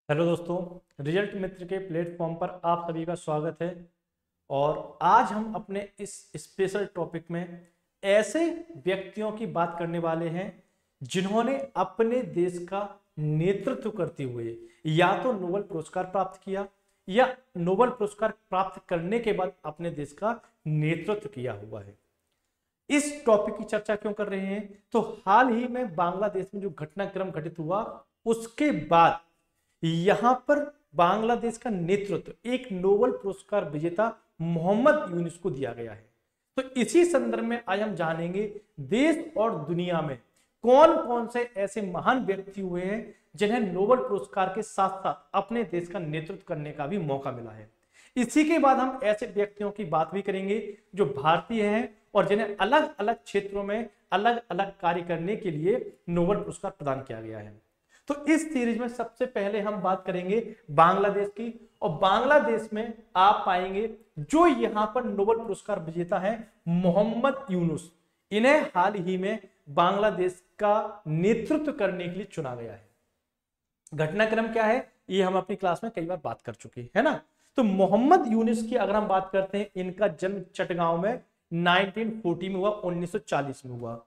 Hello दोस्तों, result मित्र के प्लेटफॉर्म पर आप सभी का स्वागत है। और आज हम अपने इस स्पेशल टॉपिक में ऐसे व्यक्तियों की बात करने वाले हैं जिन्होंने अपने देश का नेतृत्व करते हुए या तो नोबेल पुरस्कार प्राप्त किया या नोबेल पुरस्कार प्राप्त करने के बाद अपने देश का नेतृत्व किया हुआ है। इस टॉपिक की चर्चा क्यों कर रहे हैं? तो हाल ही में बांग्लादेश में जो घटनाक्रम घटित हुआ उसके बाद यहां पर बांग्लादेश का नेतृत्व एक नोबेल पुरस्कार विजेता मोहम्मद यूनुस को दिया गया है। तो इसी संदर्भ में आज हम जानेंगे देश और दुनिया में कौन कौन से ऐसे महान व्यक्ति हुए हैं जिन्हें नोबेल पुरस्कार के साथ साथ अपने देश का नेतृत्व करने का भी मौका मिला है। इसी के बाद हम ऐसे व्यक्तियों की बात भी करेंगे जो भारतीय हैं और जिन्हें अलग अलग क्षेत्रों में अलग अलग कार्य करने के लिए नोबेल पुरस्कार प्रदान किया गया है। तो इस सीरीज में सबसे पहले हम बात करेंगे बांग्लादेश की, और बांग्लादेश में आप पाएंगे जो यहां पर नोबेल पुरस्कार विजेता है मोहम्मद यूनुस। इन्हें हाल ही में बांग्लादेश का नेतृत्व करने के लिए चुना गया है। घटनाक्रम क्या है ये हम अपनी क्लास में कई बार बात कर चुके हैं ना। तो मोहम्मद यूनुस की अगर हम बात करते हैं, इनका जन्म चटगांव में 1940 में हुआ, 1940 में हुआ।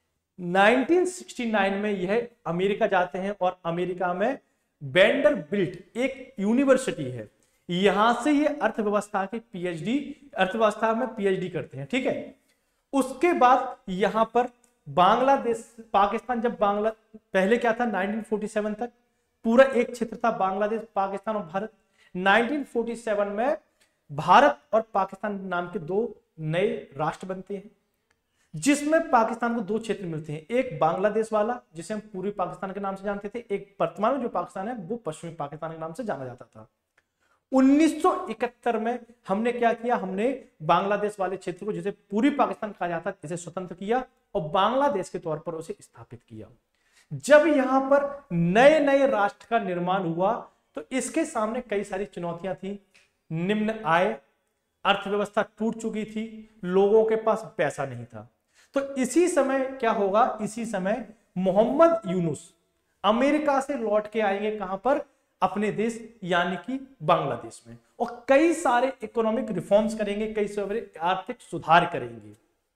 1969 में यह अमेरिका जाते हैं और अमेरिका में वेंडरबिल्ट एक यूनिवर्सिटी है, यहां से ये अर्थव्यवस्था में पीएचडी करते हैं। ठीक है, उसके बाद यहां पर बांग्लादेश पाकिस्तान, जब पहले क्या था 1947 तक पूरा एक क्षेत्र था बांग्लादेश, पाकिस्तान और भारत। 1947 में भारत और पाकिस्तान नाम के दो नए राष्ट्र बनते हैं जिसमें पाकिस्तान को दो क्षेत्र मिलते हैं, एक बांग्लादेश वाला जिसे हम पूर्वी पाकिस्तान के नाम से जानते थे, एक वर्तमान में जो पाकिस्तान है वो पश्चिमी पाकिस्तान के नाम से जाना जाता था। 1971 में हमने क्या किया, हमने बांग्लादेश वाले क्षेत्र को जिसे पूर्वी पाकिस्तान कहा जाता है इसे स्वतंत्र किया और बांग्लादेश के तौर पर उसे स्थापित किया। जब यहां पर नए नए राष्ट्र का निर्माण हुआ तो इसके सामने कई सारी चुनौतियां थी। निम्न आय, अर्थव्यवस्था टूट चुकी थी, लोगों के पास पैसा नहीं था। तो इसी समय क्या होगा, इसी समय मोहम्मद यूनुस अमेरिका से लौट के आएंगे कहां पर, अपने देश यानी कि बांग्लादेश में, और कई सारे इकोनॉमिक रिफॉर्म्स करेंगे, कई सारे आर्थिक सुधार करेंगे।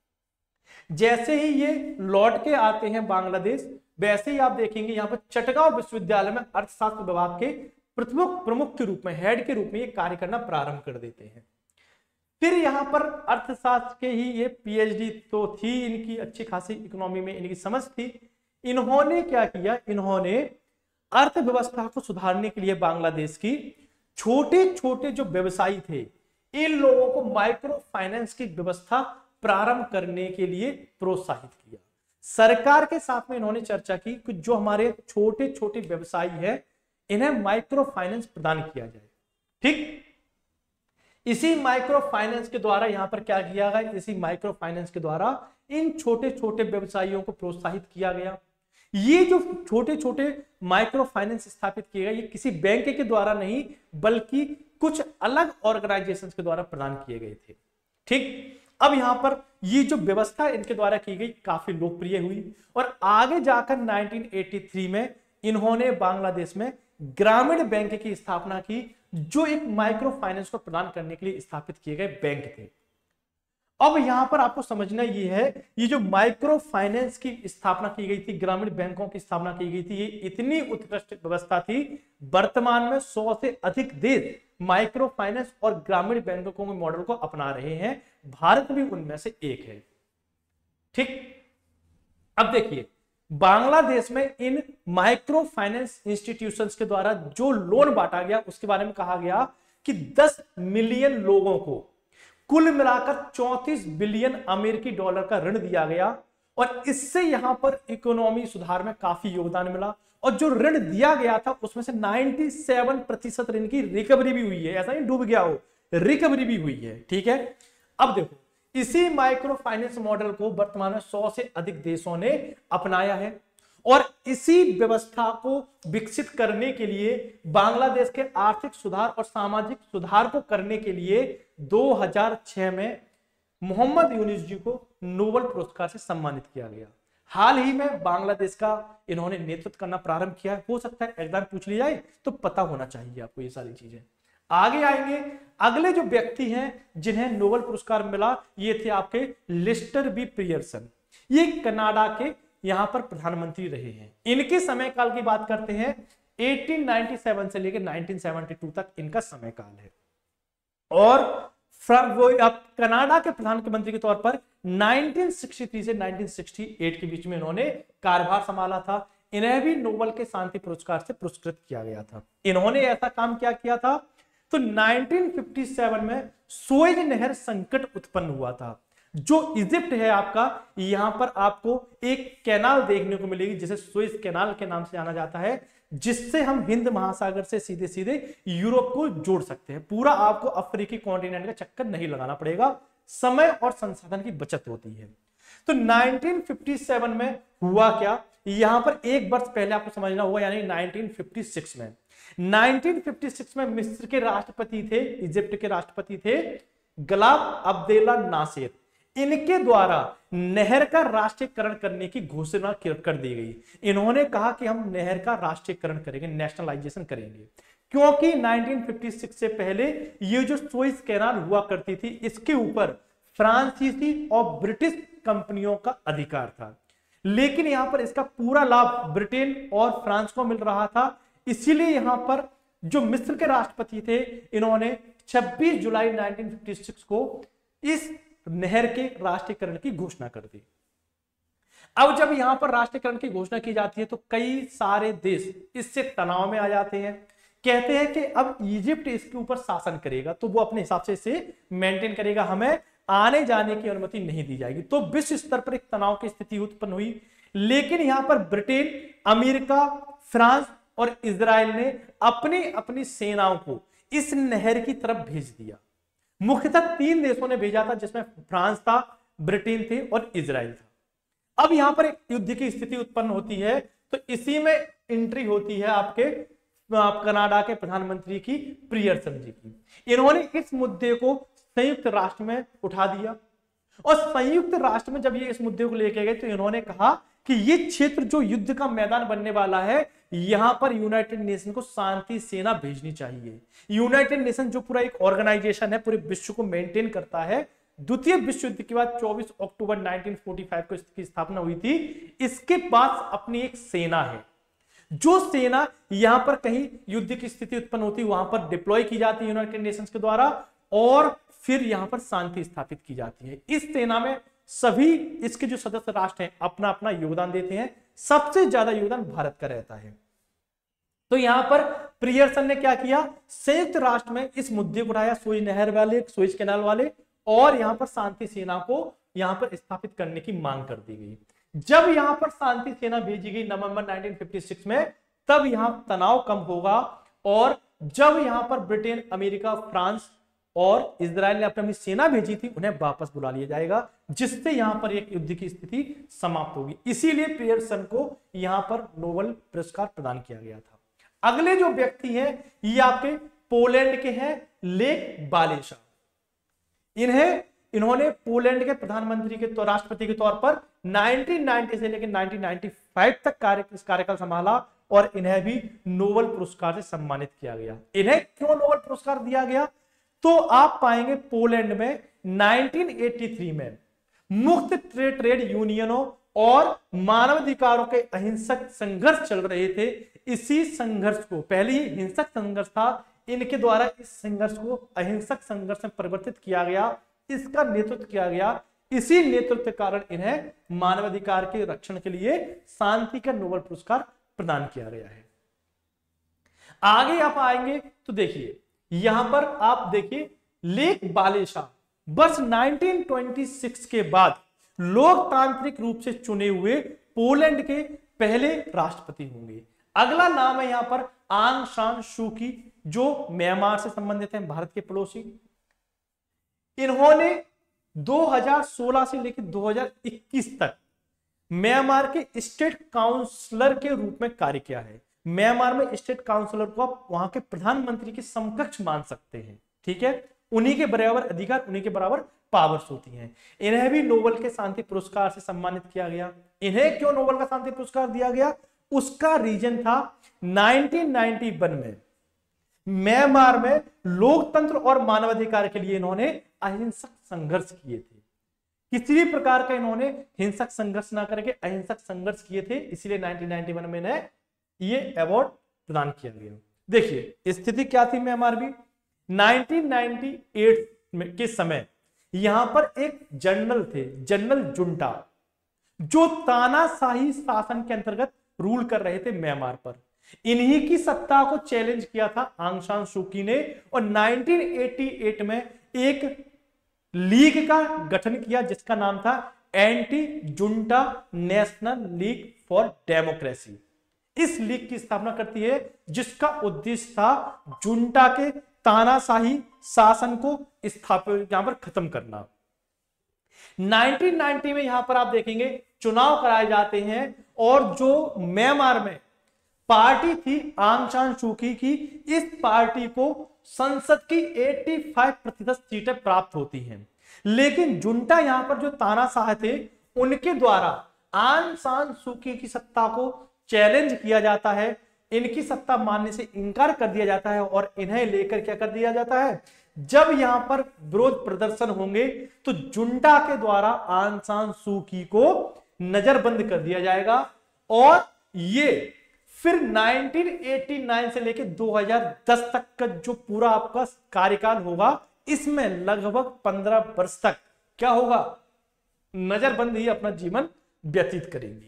जैसे ही ये लौट के आते हैं बांग्लादेश, वैसे ही आप देखेंगे यहां पर चटगांव विश्वविद्यालय में अर्थशास्त्र विभाग के प्रमुख के रूप में, हेड के रूप में ये कार्य करना प्रारंभ कर देते हैं। फिर यहां पर अर्थशास्त्र के ही ये पीएचडी तो थी इनकी, अच्छी खासी इकोनॉमी में इनकी समझ थी। इन्होंने क्या किया, इन्होंने अर्थव्यवस्था को सुधारने के लिए बांग्लादेश की छोटे छोटे जो व्यवसायी थे इन लोगों को माइक्रो फाइनेंस की व्यवस्था प्रारंभ करने के लिए प्रोत्साहित किया। सरकार के साथ में इन्होंने चर्चा की कि जो हमारे छोटे छोटे व्यवसायी है इन्हें माइक्रो फाइनेंस प्रदान किया जाए। ठीक, इसी माइक्रो फाइनेंस के द्वारा यहां पर क्या किया गया, इसी माइक्रो फाइनेंस के द्वारा इन छोटे छोटे व्यवसायियों को प्रोत्साहित किया गया। ये जो छोटे छोटे माइक्रो फाइनेंस स्थापित किए गए ये किसी बैंक के द्वारा नहीं बल्कि कुछ अलग ऑर्गेनाइजेशंस के द्वारा प्रदान किए गए थे। ठीक, अब यहां पर ये जो व्यवस्था इनके द्वारा की गई काफी लोकप्रिय हुई और आगे जाकर 1983 में इन्होंने बांग्लादेश में ग्रामीण बैंक की स्थापना की, जो एक माइक्रो फाइनेंस को प्रदान करने के लिए स्थापित किए गए बैंक थे। अब यहां पर आपको समझना ये है, ये जो माइक्रो फाइनेंस की स्थापना की गई थी, ग्रामीण बैंकों की स्थापना की गई थी, ये इतनी उत्कृष्ट व्यवस्था थी, वर्तमान में 100 से अधिक देश माइक्रो फाइनेंस और ग्रामीण बैंकों के मॉडल को अपना रहे हैं, भारत भी उनमें से एक है। ठीक, अब देखिए बांग्लादेश में इन माइक्रो फाइनेंस इंस्टीट्यूशंस के द्वारा जो लोन बांटा गया उसके बारे में कहा गया कि 10 मिलियन लोगों को कुल मिलाकर 34 बिलियन अमेरिकी डॉलर का ऋण दिया गया और इससे यहां पर इकोनॉमी सुधार में काफी योगदान मिला। और जो ऋण दिया गया था उसमें से 97% ऋण की रिकवरी भी हुई है, ऐसा नहीं डूब गया हो, रिकवरी भी हुई है। ठीक है, अब देखो इसी माइक्रो फाइनेंस मॉडल को वर्तमान में 100 से अधिक देशों ने अपनाया है और इसी व्यवस्था को विकसित करने के लिए बांग्लादेश के आर्थिक सुधार और सामाजिक सुधार को करने के लिए 2006 में मोहम्मद यूनुस जी को नोबेल पुरस्कार से सम्मानित किया गया। हाल ही में बांग्लादेश का इन्होंने नेतृत्व करना प्रारंभ किया है। हो सकता है एग्जाम पूछ लिया जाए तो पता होना चाहिए आपको ये सारी चीजें। आगे आएंगे, अगले जो व्यक्ति हैं जिन्हें नोबेल पुरस्कार मिला, ये थे आपके लिस्टर बी पियर्सन। ये कनाडा के यहां पर प्रधानमंत्री रहे हैं। इनके समय काल की बात करते हैं 1897 से लेकर 1972 तक इनका समय काल है। और वो अब कनाडा के प्रधानमंत्री के तौर पर 1963 से 1968 के बीच में इन्होंने कार्यभार संभाला था। इन्हें भी नोबेल के शांति पुरस्कार से पुरस्कृत किया गया था। इन्होंने ऐसा काम क्या किया था, तो 1957 में सुएज नहर संकट उत्पन्न हुआ था। जो इजिप्ट है आपका, यहां पर आपको एक कैनाल देखने को मिलेगी जिसे सुएज कैनाल के नाम से जाना जाता है, जिससे हम हिंद महासागर से सीधे सीधे यूरोप को जोड़ सकते हैं। पूरा आपको अफ्रीकी कॉन्टिनेंट का चक्कर नहीं लगाना पड़ेगा, समय और संसाधन की बचत होती है। तो 1957 में हुआ क्या, यहां पर एक वर्ष पहले आपको समझना होगा, यानी 1956 में 1956 में मिस्र के राष्ट्रपति थे, इजिप्ट के राष्ट्रपति थे गलाब अब्देला नासिर। इनके द्वारा नहर का राष्ट्रीयकरण करने की घोषणा कर दी गई। इन्होंने कहा कि हम नहर का राष्ट्रीयकरण करेंगे, नेशनलाइजेशन करेंगे, क्योंकि 1956 से पहले ये जो सुएज कैनाल हुआ करती थी, इसके ऊपर फ्रांसीसी और ब्रिटिश कंपनियों का अधिकार था। लेकिन यहां पर इसका पूरा लाभ ब्रिटेन और फ्रांस को मिल रहा था। इसीलिए यहां पर जो मिस्र के राष्ट्रपति थे, इन्होंने 26 जुलाई 1956 को इस नहर के राष्ट्रीयकरण की घोषणा कर दी। अब जब यहां पर राष्ट्रीयकरण की घोषणा की जाती है तो कई सारे देश इससे तनाव में आ जाते हैं। कहते हैं कि अब इजिप्ट इसके ऊपर शासन करेगा तो वो अपने हिसाब से इसे मेंटेन करेगा, हमें आने जाने की अनुमति नहीं दी जाएगी। तो विश्व स्तर पर एक तनाव की स्थिति उत्पन्न हुई। लेकिन यहां पर ब्रिटेन, अमेरिका, फ्रांस और इजराइल ने अपनी अपनी सेनाओं को इस नहर की तरफ भेज दिया। मुख्यतः 3 देशों ने भेजा था, जिसमें फ्रांस था, ब्रिटेन थे और इजराइल था। अब यहां पर एक युद्ध की स्थिति उत्पन्न होती है, तो इसी में एंट्री होती है आपके कनाडा के प्रधानमंत्री की, पियर्सन जी की। इन्होंने इस मुद्दे को संयुक्त राष्ट्र में उठा दिया और संयुक्त राष्ट्र में जब ये इस मुद्दे को लेके गए तो इन्होंने कहा कि ये क्षेत्र जो युद्ध का मैदान बनने वाला है, यहां पर यूनाइटेड नेशन को शांति सेना भेजनी चाहिए। यूनाइटेड नेशन जो पूरा एक ऑर्गेनाइजेशन है, पूरे विश्व को मेंटेन करता है। द्वितीय विश्व युद्ध के बाद 24 अक्टूबर 1945 को इसकी स्थापना हुई थी। इसके पास अपनी एक सेना है, जो सेना यहां पर कहीं युद्ध की स्थिति उत्पन्न होती है वहां पर डिप्लॉय की जाती है यूनाइटेड नेशंस के द्वारा, और फिर यहां पर शांति स्थापित की जाती है। इस सेना में सभी इसके जो सदस्य राष्ट्र हैं अपना अपना योगदान देते हैं। सबसे ज्यादा योगदान भारत का रहता है। तो यहां पर पियर्सन ने क्या किया, संयुक्त राष्ट्र में इस मुद्दे को उठाया, सुएज नहर वाले, सुएज कैनाल वाले, और यहां पर शांति सेना को यहां पर स्थापित करने की मांग कर दी गई। जब यहां पर शांति सेना भेजी गई नवंबर 1956 में, तब यहां तनाव कम होगा। और जब यहां पर ब्रिटेन, अमेरिका, फ्रांस और इजराइल ने अपनी सेना भेजी थी, उन्हें वापस बुला लिया जाएगा, जिससे यहां पर एक युद्ध की स्थिति समाप्त होगी। इसीलिए पियर्सन को यहां पर नोबेल पुरस्कार प्रदान किया गया था। अगले जो व्यक्ति हैं ये आपके पोलैंड के हैं, लेक वालेसा। इन्होंने पोलैंड के प्रधानमंत्री के राष्ट्रपति के तौर पर 1990 से लेकर 1995 तक कार्यकाल संभाला और इन्हें भी नोबेल पुरस्कार से सम्मानित किया गया। इन्हें क्यों नोबेल पुरस्कार दिया गया, तो आप पाएंगे पोलैंड में 1983 में मुक्त ट्रेड यूनियनों और मानवाधिकारों के अहिंसक संघर्ष चल रहे थे। इसी संघर्ष को, पहले ही हिंसक संघर्ष था, इनके द्वारा इस संघर्ष को अहिंसक संघर्ष में परिवर्तित किया गया, इसका नेतृत्व किया गया। इसी नेतृत्व के कारण इन्हें मानवाधिकार के रक्षण के लिए शांति का नोबेल पुरस्कार प्रदान किया गया है। आगे आप आएंगे तो देखिए, यहां पर आप देखिए लेक वालेसा वर्ष 1926 के बाद लोकतांत्रिक रूप से चुने हुए पोलैंड के पहले राष्ट्रपति होंगे। अगला नाम है यहां पर आंग सान सू की, जो म्यांमार से संबंधित हैं, भारत के पड़ोसी। इन्होंने 2016 से लेकर 2021 तक म्यांमार के स्टेट काउंसलर के रूप में कार्य किया है। म्यांमार में स्टेट काउंसलर को आप वहां के प्रधानमंत्री के समकक्ष मान सकते हैं, ठीक है। उन्हीं के बराबर अधिकार, उन्हीं के बराबर पावर्स होती हैं। इन्हें भी नोबेल के शांति पुरस्कार से सम्मानित किया गया। इन्हें क्यों नोबेल का शांति पुरस्कार दिया गया, उसका रीजन था 1991 में म्यांमार में लोकतंत्र और मानवाधिकार के लिए इन्होंने अहिंसक संघर्ष किए थे। किसी भी प्रकार का इन्होंने हिंसक संघर्ष ना करके अहिंसक संघर्ष किए थे, इसलिए 1991 में इन्हें ये अवार्ड प्रदान किया गया। देखिए स्थिति क्या थी म्यांमार में 1998 के समय, यहां पर एक जनरल थे, जनरल जुंटा, जो तानाशाही शासन के अंतर्गत रूल कर रहे थे म्यांमार पर। इन्हीं की सत्ता को चैलेंज किया था आंग सान सू की ने, और 1988 में एक लीग का गठन किया जिसका नाम था anti junta national league for democracy. इस लीग की स्थापना करती है जिसका उद्देश्य था जुंटा के तानाशाही शासन को स्थापित यहां पर खत्म करना। 1990 में यहां पर आप देखेंगे चुनाव कराए जाते हैं, और जो म्यांमार में पार्टी थी आंग सान सू की, इस पार्टी को संसद की 85% सीटें प्राप्त होती हैं। लेकिन जुंटा यहां पर जो तानाशाह थे, उनके द्वारा आंग सान सू की सत्ता को चैलेंज किया जाता है, इनकी सत्ता मानने से इनकार कर दिया जाता है, और इन्हें लेकर क्या कर दिया जाता है, जब यहां पर विरोध प्रदर्शन होंगे तो जुंटा के द्वारा आंग सान सू की को नजरबंद कर दिया जाएगा। और ये फिर 1989 से लेकर 2010 तक का जो पूरा आपका कार्यकाल होगा, इसमें लगभग 15 वर्ष तक क्या होगा, नजरबंद ही अपना जीवन व्यतीत करेंगी।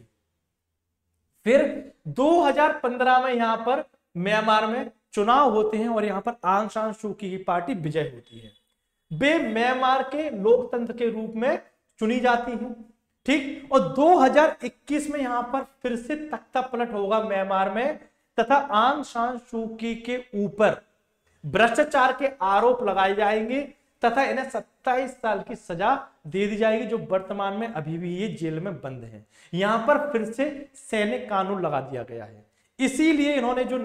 फिर 2015 में यहां पर म्यांमार में चुनाव होते हैं, और यहां पर आंग सान सू की पार्टी विजय होती है। वे म्यांमार के लोकतंत्र के रूप में चुनी जाती हैं, ठीक। और 2021 में यहां पर फिर से तख्ता पलट होगा म्यांमार में, तथा आंग सान सू की के ऊपर भ्रष्टाचार के आरोप लगाए जाएंगे, तथा इन्हें 27 साल की सजा दे दी जाएगी, जो वर्तमान में अभी भी ये जेल में बंद है। यहां पर फिर से सैन्य कानून लगा दिया गया है। इसीलिए इन्होंने जो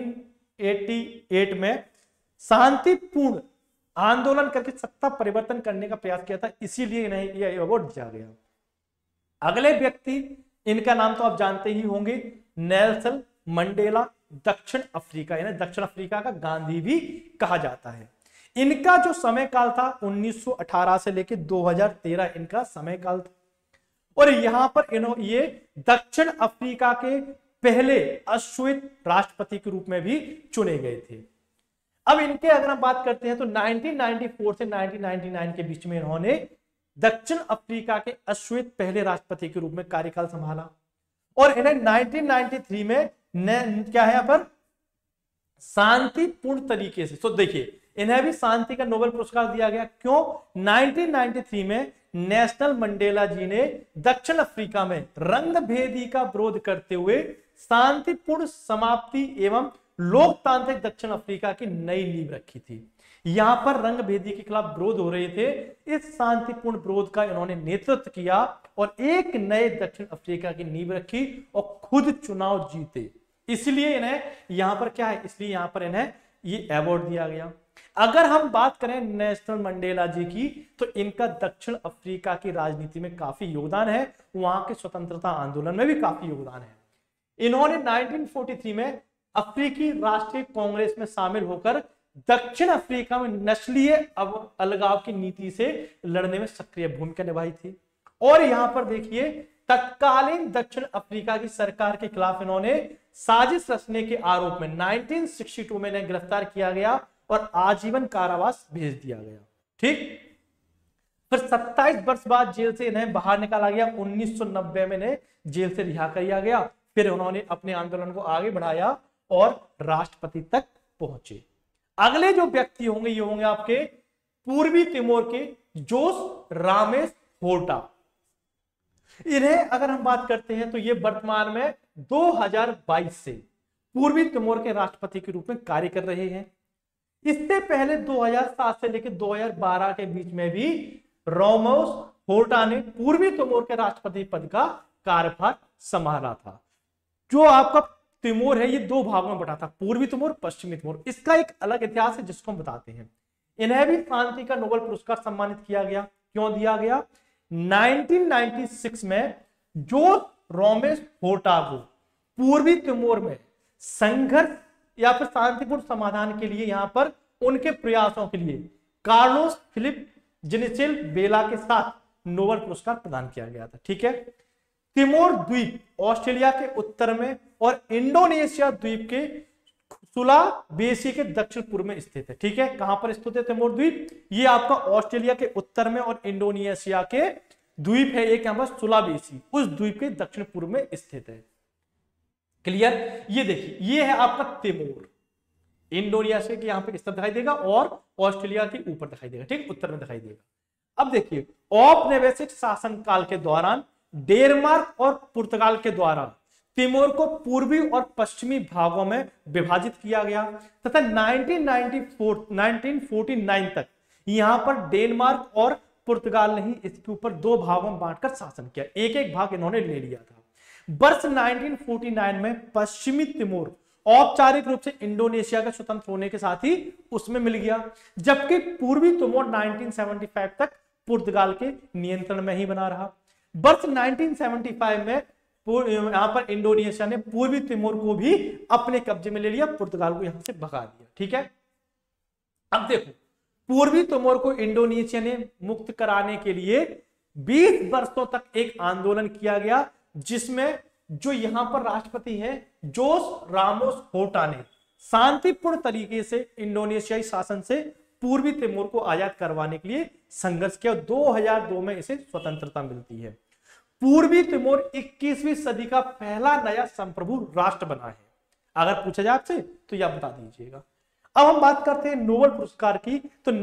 1988 में शांतिपूर्ण आंदोलन करके सत्ता परिवर्तन करने का प्रयास किया था, इसीलिए इन्हें यह अवार्ड दिया गया। अगले व्यक्ति, इनका नाम तो आप जानते ही होंगे, नेल्सन मंडेला, दक्षिण अफ्रीका, यानी दक्षिण अफ्रीका का गांधी भी कहा जाता है। इनका जो समय काल था 1918 से लेकर 2013 इनका समय काल था, और यहां पर ये दक्षिण अफ्रीका के पहले अश्वेत राष्ट्रपति के रूप में भी चुने गए थे। अब इनके अगर हम बात करते हैं तो 1994 से 1999 के बीच में इन्होंने दक्षिण अफ्रीका के अश्वेत पहले राष्ट्रपति के रूप में कार्यकाल संभाला, और इन्हें 1993 में क्या है यहां पर शांतिपूर्ण तरीके से, तो देखिए इन्हें भी शांति का नोबेल पुरस्कार दिया गया। क्यों? 1993 में नेल्सन मंडेला जी ने दक्षिण अफ्रीका में रंगभेदी का विरोध करते हुए शांतिपूर्ण समाप्ति एवं लोकतांत्रिक दक्षिण अफ्रीका की नई नींव रखी थी। यहां पर रंगभेदी के खिलाफ विरोध हो रहे थे, इस शांतिपूर्ण विरोध का इन्होंने नेतृत्व किया और एक नए दक्षिण अफ्रीका की नींव रखी और खुद चुनाव जीते। इसलिए इन्हें यहां पर क्या है, इसलिए यहां पर इन्हें ये अवार्ड दिया गया। अगर हम बात करें नेल्सन मंडेला जी की, तो इनका दक्षिण अफ्रीका की राजनीति में काफी योगदान है, वहां के स्वतंत्रता आंदोलन में भी काफी योगदान है। इन्होंने 1943 में अफ्रीकी राष्ट्रीय कांग्रेस में शामिल होकर दक्षिण अफ्रीका में नस्लीय अलगाव की नीति से लड़ने में सक्रिय भूमिका निभाई थी। और यहां पर देखिए तत्कालीन दक्षिण अफ्रीका की सरकार के खिलाफ इन्होंने साजिश रचने के आरोप में 1962 में इन्हें गिरफ्तार किया गया और आजीवन कारावास भेज दिया गया। ठीक, फिर 27 वर्ष बाद जेल से इन्हें बाहर निकाला गया। 1990 में इन्हें जेल से रिहा किया गया। फिर उन्होंने अपने आंदोलन को आगे बढ़ाया और राष्ट्रपति तक पहुंचे। अगले जो व्यक्ति होंगे ये होंगे आपके पूर्वी तिमोर के जोस रामेस होर्टा। इन्हें अगर हम बात करते हैं तो ये वर्तमान में 2022 से पूर्वी तिमोर के राष्ट्रपति के रूप में कार्य कर रहे हैं। इससे पहले 2007 से लेकर 2012 के बीच में भी रामेस होर्टा ने पूर्वी तिमोर के राष्ट्रपति पद का कार्यभार संभाला था। जो आपका तिमोर है ये दो भागों में बटा था, पूर्वी तिमोर, पश्चिमी तिमोर। इसका एक अलग इतिहास है जिसको हम बताते हैं। इन्हें भी शांति का नोबेल पुरस्कार सम्मानित किया गया। क्यों दिया गया? 1996 में जोस रोमेस होटागो पूर्वी तिमोर में संघर्ष या फिर शांतिपूर्ण समाधान के लिए यहां पर उनके प्रयासों के लिए कार्लोस फिलिप जेनिसेल बेला के साथ नोबेल पुरस्कार प्रदान किया गया था। ठीक है, तिमोर द्वीप ऑस्ट्रेलिया के उत्तर में और इंडोनेशिया द्वीप के सुलावेसी के दक्षिण पूर्व में स्थित है। ठीक है, कहां पर स्थित है तिमोर द्वीप? ये आपका ऑस्ट्रेलिया के उत्तर में और इंडोनेशिया के द्वीप है एक यहां पर सुलावेसी, उस द्वीप के दक्षिण पूर्व में स्थित है। क्लियर? ये देखिए, ये है आपका तिमोर, इंडोनेशिया के यहां पे स्थित दिखाई देगा और ऑस्ट्रेलिया के ऊपर दिखाई देगा, ठीक, उत्तर में दिखाई देगा। अब देखिए, औपनिवेशिक शासनकाल के दौरान डेनमार्क और पुर्तगाल के द्वारा तिमोर को पूर्वी और पश्चिमी भागों में विभाजित किया गया तथा 1949 तक यहां पर डेनमार्क और पुर्तगाल ने ही इसके ऊपर दो भागों में बांटकर शासन किया, एक एक भाग इन्होंने ले लिया था। वर्ष 1949 में पश्चिमी तिमोर औपचारिक रूप से इंडोनेशिया का स्वतंत्र होने के साथ ही उसमें मिल गया, जबकि पूर्वी तिमोर 1975 तक पुर्तगाल के नियंत्रण में ही बना रहा। वर्ष 1975 में यहां पर इंडोनेशिया ने पूर्वी तिमोर को भी अपने कब्जे में ले लिया, पुर्तगाल को यहां से भगा दिया। ठीक है, अब देखो, पूर्वी तिमोर को इंडोनेशिया ने मुक्त कराने के लिए 20 वर्षों तक एक आंदोलन किया गया, जिसमें जो यहां पर राष्ट्रपति हैं जोस रामोस होटा ने शांतिपूर्ण तरीके से इंडोनेशियाई शासन से पूर्वी तिमोर को आजाद करवाने के लिए संघर्ष किया। 2002 में इसे स्वतंत्रता मिलती है। पूर्वी तिमोर 21वीं सदी का पहला नया संप्रभु राष्ट्र बना है। अगर पूछा जाए आपसे तो यह बता दीजिएगा। अब हम बात करते हैं नोबेल पुरस्कार की, तो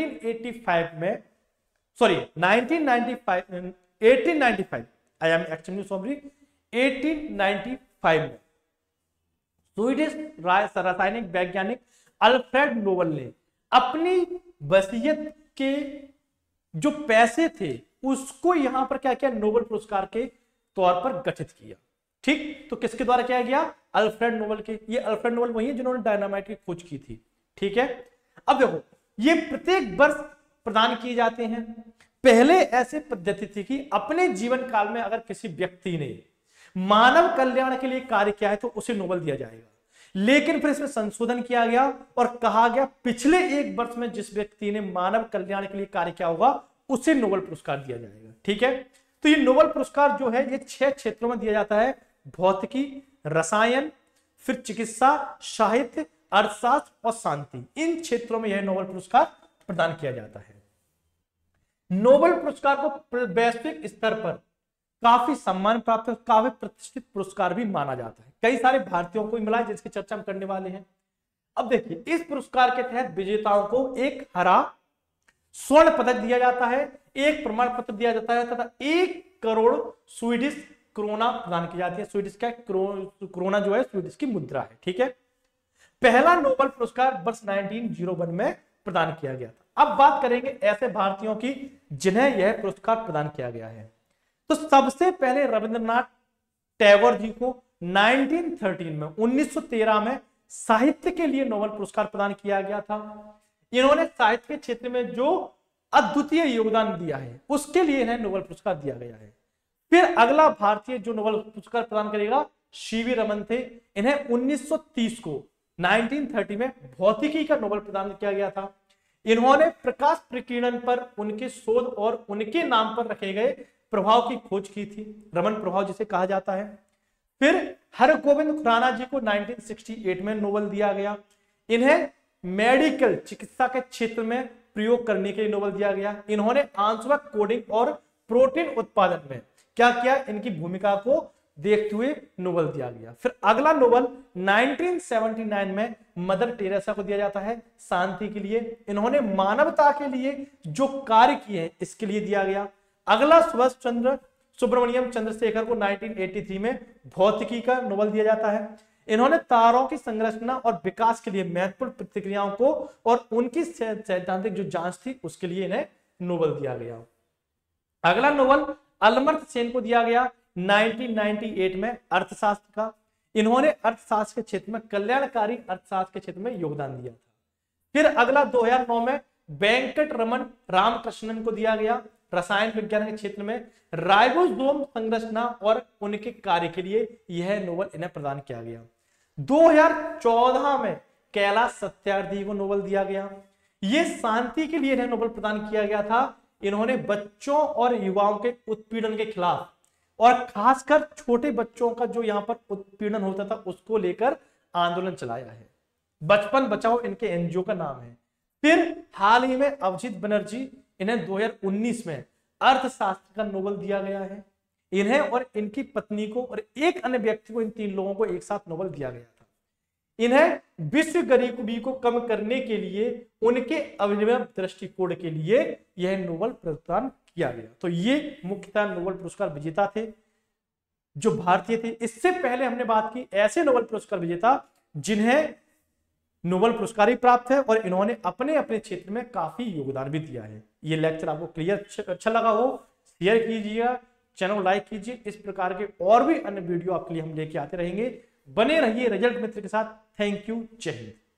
1895 में स्वीडिश रासायनिक वैज्ञानिक अल्फ्रेड नोबेल ने अपनी वसीयत के जो पैसे थे उसको यहां पर क्या किया, नोबेल पुरस्कार के तौर पर गठित किया। ठीक, तो किसके द्वारा किया गया? अल्फ्रेड नोबेल के। ये अल्फ्रेड नोबेल वही है जिन्होंने डायनामाइट की खोज की थी। ठीक है, अब देखो, ये प्रत्येक वर्ष प्रदान किए जाते हैं। पहले ऐसी पद्धति थी कि अपने जीवन काल में अगर किसी व्यक्ति ने मानव कल्याण के लिए कार्य किया है तो उसे नोबेल दिया जाएगा, लेकिन फिर इसमें संशोधन किया गया और कहा गया पिछले एक वर्ष में जिस व्यक्ति ने मानव कल्याण के लिए कार्य किया होगा उसे नोबेल पुरस्कार दिया जाएगा। ठीक है, तो ये नोबेल पुरस्कार जो है ये 6 क्षेत्रों में दिया जाता है: भौतिकी, रसायन, फिर चिकित्सा, साहित्य, अर्थशास्त्र और शांति। इन क्षेत्रों में यह नोबेल पुरस्कार प्रदान किया जाता है। नोबेल पुरस्कार को वैश्विक स्तर पर काफी सम्मान प्राप्त, काफी प्रतिष्ठित पुरस्कार भी माना जाता है। कई सारे भारतीयों को मिला है जिसकी चर्चा हम करने वाले हैं। अब देखिए, इस पुरस्कार के तहत विजेताओं को एक हरा स्वर्ण पदक दिया जाता है, एक प्रमाण पत्र दिया जाता है तथा 1 करोड़ स्वीडिश क्रोना प्रदान की जाती है। स्वीडिश का क्रोना जो है स्वीडिश की मुद्रा है। ठीक है, पहला नोबेल पुरस्कार वर्ष 1901 में प्रदान किया गया था। अब बात करेंगे ऐसे भारतीयों की जिन्हें यह पुरस्कार प्रदान किया गया है। तो सबसे पहले रविंद्रनाथ टैगोर जी को 1913 में साहित्य के लिए नोबेल पुरस्कार प्रदान किया गया था। इन्होंने साहित्य के क्षेत्र में जो अद्वितीय योगदान दिया है उसके लिए इन्हें नोबेल पुरस्कार दिया गया है। फिर अगला भारतीय जो नोबेल पुरस्कार प्रदान करेगा सीवी रमन थे। इन्हें 1930 में भौतिकी का नोबेल प्रदान किया गया था। इन्होंने प्रकाश प्रकीर्णन पर उनके शोध और उनके नाम पर रखे गए प्रभाव की खोज की थी, रमन प्रभाव जिसे कहा जाता है। फिर हरगोविंद खुराना जी को 1968 में नोबेल दिया गया। इन्हें मेडिकल चिकित्सा के क्षेत्र में प्रयोग करने के लिए नोबेल दिया गया। इन्होंने आंसवक कोडिंग और प्रोटीन उत्पादन में क्या किया, इनकी भूमिका को देखते हुए नोबेल दिया गया। फिर अगला नोबेल 1979 में मदर टेरेसा को दिया जाता है शांति के लिए। इन्होंने मानवता के लिए जो कार्य किए इसके लिए दिया गया। अगला सुब्रमण्यम चंद्रशेखर को 1983 में भौतिकी का नोबेल दिया जाता है। इन्होंने तारों की संरचना और विकास के लिए महत्वपूर्ण प्रतिक्रियाओं को और उनकी सैद्धांतिक जो जांच थी उसके लिए इन्हें नोबेल दिया गया। अगला नोबेल अमर्त्य सेन को दिया गया 1998 में अर्थशास्त्र का। इन्होंने अर्थशास्त्र के क्षेत्र में कल्याणकारी अर्थशास्त्र के क्षेत्र में योगदान दिया था। फिर अगला 2009 में वेंकट रमन रामकृष्णन को दिया गया रसायन विज्ञान के क्षेत्र में राइबोसोम संरचना और उनके कार्य के लिए यह नोबेल इन्हें प्रदान किया गया। 2014 में कैलाश सत्यार्थी को नोबेल दिया गया। ये शांति के लिए इन्हें नोबेल प्रदान किया गया था। इन्होंने बच्चों और युवाओं के उत्पीड़न के खिलाफ और खासकर छोटे बच्चों का जो यहाँ पर उत्पीड़न होता था उसको लेकर आंदोलन चलाया है। बचपन बचाओ इनके एनजीओ का नाम है। फिर हाल ही में अभिजीत बनर्जी, इन्हें 2019 में अर्थशास्त्र का नोबेल दिया गया है। इन्हें और इनकी पत्नी को और एक अन्य व्यक्ति को, इन 3 लोगों को एक साथ नोबेल दिया गया था। इन्हें विश्व गरीबी को कम करने के लिए, उनके अभिनव दृष्टिकोण के लिए यह नोबेल प्रदान किया गया। तो ये मुख्यतः नोबेल पुरस्कार विजेता थे जो भारतीय थे। इससे पहले हमने बात की ऐसे नोबेल पुरस्कार विजेता जिन्हें नोबेल पुरस्कार ही प्राप्त है और इन्होंने अपने अपने क्षेत्र में काफी योगदान भी दिया है। ये लेक्चर आपको क्लियर अच्छा लगा हो, शेयर कीजिएगा, चैनल लाइक कीजिए। इस प्रकार के और भी अन्य वीडियो आपके लिए हम लेके आते रहेंगे। बने रहिए रिजल्ट मित्र के साथ। Thank you. जय हिंद।